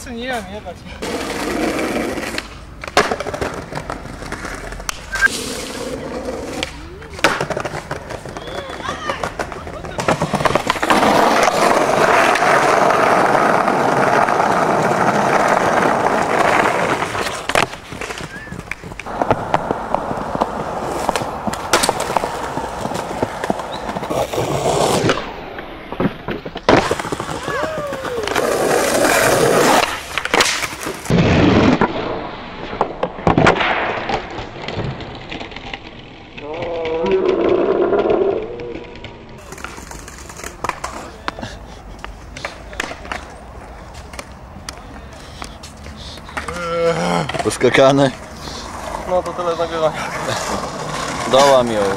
Doceniłem, jebać. Poskakane. No to tyle nagrywania. Dołam ją.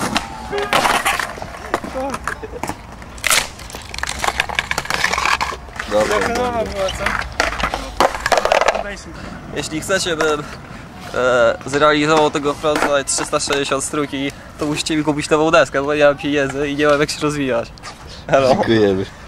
Dobra. Jeśli chcecie, bym zrealizował tego fronta 360 strój, to musicie mi kupić nową deskę, bo nie mam pieniędzy i nie mam jak się rozwijać. Hello. Dziękujemy.